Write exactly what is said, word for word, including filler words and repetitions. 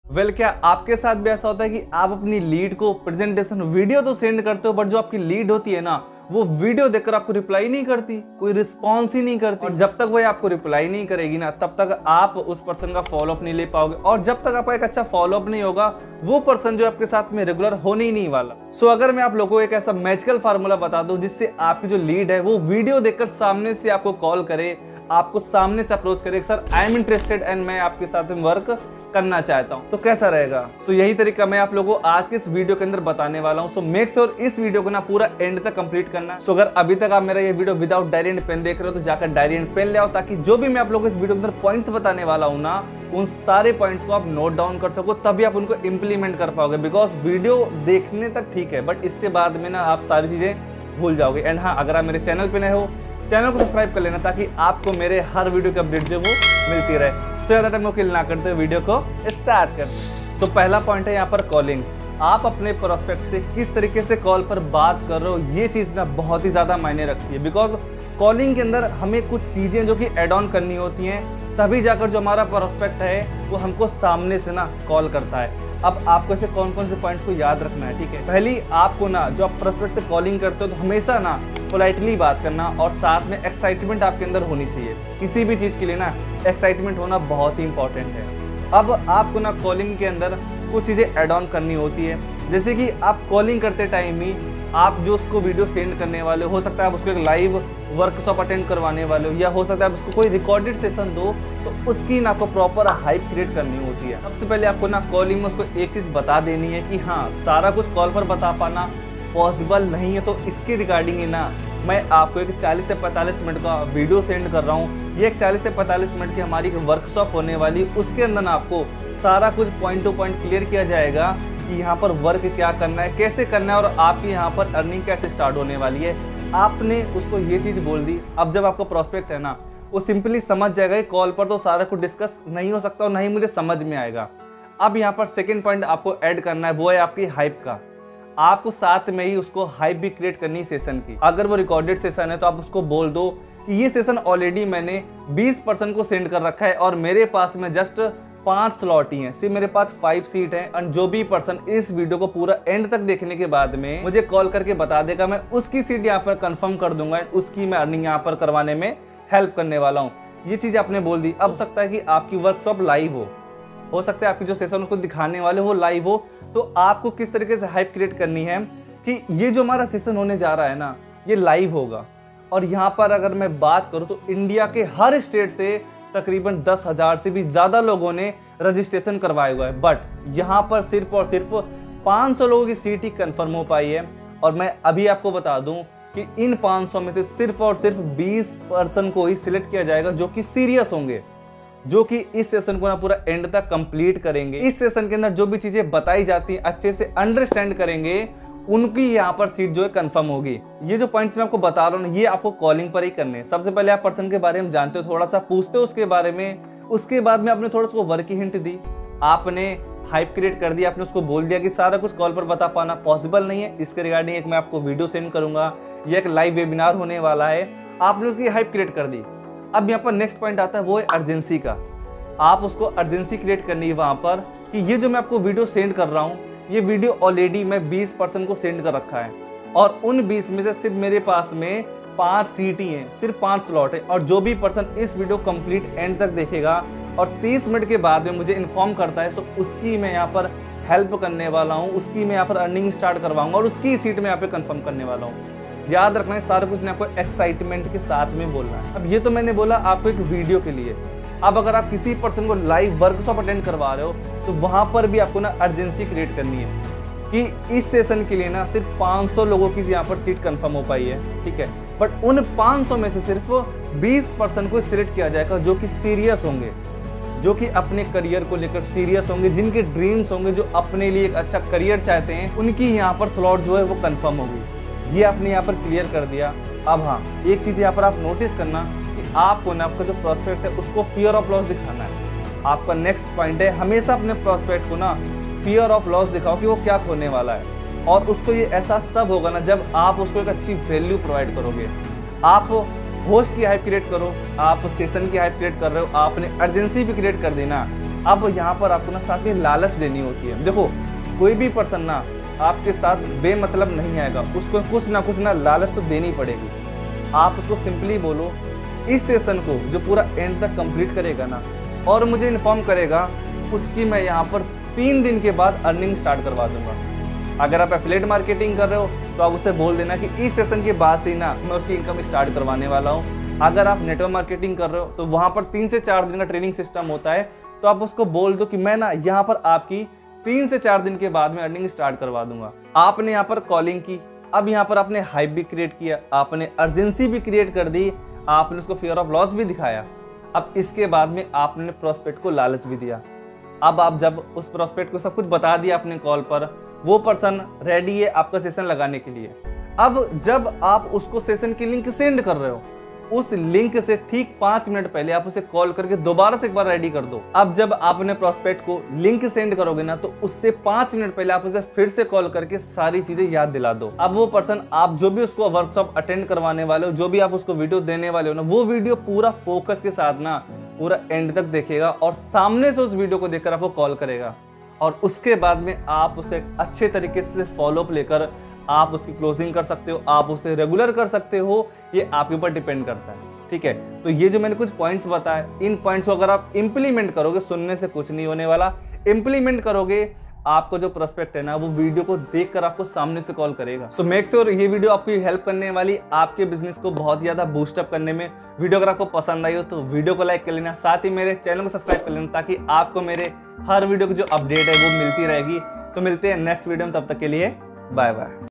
Well well, क्या आपके साथ भी ऐसा होता है कि आप अपनी लीड को प्रेजेंटेशन वीडियो तो सेंड करते हो, बट जो आपकी लीड होती है ना, वो वीडियो देखकर आपको रिप्लाई नहीं करती, कोई रिस्पॉन्स ही नहीं करती। और जब तक वो आपको रिप्लाई नहीं करेगी ना, तब तक आप उस पर्सन का फॉलोअप नहीं ले पाओगे, और जब तक आपका एक अच्छा फॉलोअप नहीं होगा, वो पर्सन जो आपके साथ में रेगुलर होने ही नहीं वाला। सो so, अगर मैं आप लोगों को एक ऐसा मैजिकल फार्मूला बता दूं जिससे आपकी जो लीड है वो वीडियो देखकर सामने से आपको कॉल करे, आपको सामने से अप्रोच करे, sir I am interested and मैं आपके साथ में वर्क करना चाहता हूं, तो कैसा रहेगा। सो so, यही तरीका मैं आप लोगों को आज के इस वीडियो के अंदर बताने वाला हूं। सो मेक श्योर इस वीडियो को ना पूरा एंड तक कंप्लीट करना। सो so, अगर अभी तक आप मेरा ये video without diary and pen देख रहे हो तो जाकर डायरी एंड पेन ले आओ, ताकि जो भी मैं आप लोगों को इस वीडियो के अंदर पॉइंट्स बताने वाला हूं ना, उन सारे पॉइंट्स को आप नोट डाउन कर सको, तभी आप उनको इंप्लीमेंट कर पाओगे। बिकॉज वीडियो देखने तक ठीक है, बट इसके बाद में ना आप सारी चीजें भूल जाओगे। एंड हाँ, अगर आप मेरे चैनल पे नए हो, चैनल को सब्सक्राइब कर लेना, ताकि आपको मेरे हर वीडियो की अपडेट जो वो मिलती रहे। सो ज़्यादा टाइम को किल ना करते हुए वीडियो को स्टार्ट करते हैं। सो पहला पॉइंट है यहाँ पर कॉलिंग। आप अपने प्रोस्पेक्ट से किस तरीके से कॉल पर बात कर रहे हो, ये चीज़ ना बहुत ही ज़्यादा मायने रखती है। बिकॉज कॉलिंग के अंदर हमें कुछ चीज़ें जो कि एड ऑन करनी होती हैं, तभी जाकर जो हमारा प्रोस्पेक्ट है वो हमको सामने से ना कॉल करता है। अब आपको ऐसे कौन कौन से पॉइंट्स को याद रखना है, ठीक है। पहली, आपको ना जो आप प्रोस्पेक्ट से कॉलिंग करते हो तो हमेशा ना पोलाइटली बात करना, और साथ में एक्साइटमेंट आपके अंदर होनी चाहिए। किसी भी चीज़ के लिए ना एक्साइटमेंट होना बहुत ही इंपॉर्टेंट है। अब आपको ना कॉलिंग के अंदर कुछ चीज़ें ऐड ऑन करनी होती है, जैसे कि आप कॉलिंग करते टाइम ही आप जो उसको वीडियो सेंड करने वाले हो, सकता है आप उसको एक लाइव वर्कशॉप अटेंड करवाने वाले हो, या हो सकता है आप उसको कोई रिकॉर्डेड सेशन दो, तो उसकी ना आपको प्रॉपर हाइप क्रिएट करनी होती है। सबसे पहले आपको ना कॉलिंग में उसको एक चीज़ बता देनी है कि हाँ, सारा कुछ कॉल पर बता पाना पॉसिबल नहीं है, तो इसके रिगार्डिंग ही ना मैं आपको एक चालीस से पैंतालीस मिनट का वीडियो सेंड कर रहा हूँ। ये एक चालीस से पैंतालीस मिनट की हमारी एक वर्कशॉप होने वाली, उसके अंदर ना आपको सारा कुछ पॉइंट टू पॉइंट क्लियर किया जाएगा कि यहाँ पर वर्क क्या करना है, कैसे करना है, और आपकी यहाँ पर अर्निंग कैसे स्टार्ट होने वाली है। आपने उसको ये चीज़ बोल दी। अब जब आपको प्रोस्पेक्ट है ना, वो सिंपली समझ जाएगा। कॉल पर तो सारा कुछ डिस्कस नहीं हो सकता और नहीं मुझे समझ में आएगा। अब यहाँ पर सेकेंड पॉइंट आपको ऐड करना है, वो है आपकी हाइप का। आपको साथ में ही उसको हाइप भी क्रिएट करनी सेशन की। अगर वो रिकॉर्डेड सेशन है तो आप उसको बोल दो कि ये सेशन ऑलरेडी मैंने बीस पर्सन को सेंड कर रखा है, और मेरे पास में जस्ट पांच स्लॉट ही हैं, सिर्फ मेरे पास फाइव सीट हैं, और जो भी पर्सन इस वीडियो को पूरा एंड तक देखने के बाद में मुझे कॉल करके बता देगा, मैं उसकी सीट यहाँ पर कंफर्म कर दूंगा, उसकी मैं अर्निंग यहाँ पर करवाने में हेल्प करने वाला हूँ। ये चीज़ आपने बोल दी। अब सकता है कि आपकी वर्कशॉप लाइव हो हो सकता है आपकी जो सेशन उसको दिखाने वाले वो लाइव हो, तो आपको किस तरीके से हाइप क्रिएट करनी है कि ये जो हमारा सेशन होने जा रहा है ना, ये लाइव होगा। और यहाँ पर अगर मैं बात करूँ तो इंडिया के हर स्टेट से तकरीबन दस हजार से भी ज़्यादा लोगों ने रजिस्ट्रेशन करवाया हुआ है, बट यहाँ पर सिर्फ और सिर्फ पाँच सौ लोगों की सीट ही कन्फर्म हो पाई है। और मैं अभी आपको बता दूँ कि इन पाँच सौ में से सिर्फ और सिर्फ बीस पर्सन को ही सिलेक्ट किया जाएगा जो कि सीरियस होंगे, जो कि इस सेशन को ना पूरा एंड तक कंप्लीट करेंगे। इस सेशन के अंदर जो भी चीजें बताई जाती हैं अच्छे से अंडरस्टैंड करेंगे, उनकी यहाँ पर सीट जो है कंफर्म होगी। ये जो पॉइंट्स मैं आपको बता रहा हूँ, ये आपको कॉलिंग पर ही करने हैं। सबसे पहले आप पर्सन के बारे में जानते हो, थोड़ा सा पूछते हो उसके बारे में, उसके बाद में आपने थोड़ा सा वर्क की हिंट दी, आपने हाइप क्रिएट कर दिया, आपने उसको बोल दिया कि सारा कुछ कॉल पर बता पाना पॉसिबल नहीं है, इसके रिगार्डिंग एक मैं आपको वीडियो सेंड करूंगा, ये एक लाइव वेबिनार होने वाला है, आपने उसकी हाइप क्रिएट कर दी। अब यहाँ पर नेक्स्ट पॉइंट आता है, वो है अर्जेंसी का। आप उसको अर्जेंसी क्रिएट करनी है वहाँ पर कि ये जो मैं आपको वीडियो सेंड कर रहा हूँ, ये वीडियो ऑलरेडी मैं बीस पर्सन को सेंड कर रखा है, और उन बीस में से सिर्फ मेरे पास में पाँच सीट ही हैं, सिर्फ पाँच स्लॉट है, और जो भी पर्सन इस वीडियो कंप्लीट एंड तक देखेगा और तीस मिनट के बाद में मुझे इन्फॉर्म करता है, तो उसकी मैं यहाँ पर हेल्प करने वाला हूँ, उसकी मैं यहाँ पर अर्निंग स्टार्ट करवाऊँगा, और उसकी सीट में यहाँ पे कन्फर्म करने वाला हूँ। याद रखना है, सारा कुछ ने आपको एक्साइटमेंट के साथ में बोलना है। अब ये तो मैंने बोला आपको एक वीडियो के लिए। अब अगर आप किसी पर्सन को लाइव वर्कशॉप अटेंड करवा रहे हो, तो वहां पर भी आपको ना अर्जेंसी क्रिएट करनी है कि इस सेशन के लिए ना सिर्फ पाँच सौ लोगों की यहाँ पर सीट कंफर्म हो पाई है, ठीक है, बट उन पाँच सौ में से सिर्फ बीस पर्सन को सिलेक्ट किया जाएगा जो कि सीरियस होंगे, जो कि अपने करियर को लेकर सीरियस होंगे, जिनके ड्रीम्स होंगे, जो अपने लिए एक अच्छा करियर चाहते हैं, उनकी यहाँ पर स्लॉट जो है वो कंफर्म होगी। ये आपने यहाँ पर क्लियर कर दिया। अब हाँ, एक चीज़ यहाँ पर आप नोटिस करना कि आपको ना आपका जो प्रोस्पेक्ट है उसको फियर ऑफ लॉस दिखाना है। आपका नेक्स्ट पॉइंट है, हमेशा अपने प्रोस्पेक्ट को ना फियर ऑफ लॉस दिखाओ कि वो क्या खोने वाला है, और उसको ये एहसास तब होगा ना जब आप उसको एक अच्छी वैल्यू प्रोवाइड करोगे। आप होस्ट की हाइप क्रिएट करो, आप सेशन की हाइप क्रिएट कर रहे हो, आपने अर्जेंसी भी क्रिएट कर देना, अब यहाँ पर आपको ना साथ में लालच देनी होती है। देखो कोई भी पर्सन ना आपके साथ बेमतलब नहीं आएगा, उसको कुछ ना कुछ ना लालच तो देनी पड़ेगी। आप उसको सिंपली बोलो इस सेशन को जो पूरा एंड तक कंप्लीट करेगा ना और मुझे इन्फॉर्म करेगा, उसकी मैं यहाँ पर तीन दिन के बाद अर्निंग स्टार्ट करवा दूंगा। अगर आप एफिलिएट मार्केटिंग कर रहे हो तो आप उसे बोल देना कि इस सेशन के बाद से ही ना मैं उसकी इनकम स्टार्ट करवाने वाला हूँ। अगर आप नेटवर्क मार्केटिंग कर रहे हो तो वहाँ पर तीन से चार दिन का ट्रेनिंग सिस्टम होता है, तो आप उसको बोल दो कि मैं ना यहाँ पर आपकी तीन से चार दिन के बाद में अर्निंग स्टार्ट करवा दूंगा। आपने यहाँ पर कॉलिंग की, अब यहाँ पर आपने हाइप भी क्रिएट किया, आपने अर्जेंसी भी क्रिएट कर दी, आपने उसको फियर ऑफ लॉस भी दिखाया। अब इसके बाद में आपने प्रोस्पेक्ट को लालच भी दिया। अब आप जब उस प्रोस्पेक्ट को सब कुछ बता दिया अपने कॉल पर, वो पर्सन रेडी है आपका सेशन लगाने के लिए। अब जब आप उसको सेशन की लिंक सेंड कर रहे हो, उस लिंक से ठीक पांच मिनट पहले आप उसे कॉल करके दोबारा से एक बार रेडी कर दो। अब जब आप अपने प्रोस्पेक्ट को लिंक सेंड करोगे ना, तो उससे पांच मिनट पहले आप उसे फिर से कॉल करके सारी चीजें याद दिला दो। अब वो पर्सन, आप जो भी उसको वर्कशॉप अटेंड करवाने वाले हो, जो भी आप उसको वीडियो देने वाले हो ना, वो वीडियो पूरा फोकस के साथ ना पूरा एंड तक देखेगा और सामने से उस वीडियो को देखकर आपको कॉल करेगा। और उसके बाद में आप उसे एक अच्छे तरीके से फॉलोअप लेकर आप उसकी क्लोजिंग कर सकते हो, आप उसे रेगुलर कर सकते हो, ये आपके ऊपर डिपेंड करता है। ठीक है, तो ये जो मैंने कुछ पॉइंट्स बताए, इन पॉइंट्स को अगर आप इंप्लीमेंट करोगे, सुनने से कुछ नहीं होने वाला, इंप्लीमेंट करोगे, आपको जो प्रोस्पेक्ट है ना वो वीडियो को देखकर आपको सामने से कॉल करेगा। सो मेक श्योर ये वीडियो आपको हेल्प करने वाली, आपके बिजनेस को बहुत ज्यादा बूस्टअप करने में। वीडियो अगर आपको पसंद आई हो तो वीडियो को लाइक कर लेना, साथ ही मेरे चैनल को सब्सक्राइब कर लेना, ताकि आपको मेरे हर वीडियो की जो अपडेट है वो मिलती रहेगी। तो मिलते हैं नेक्स्ट वीडियो में, तब तक के लिए बाय बाय।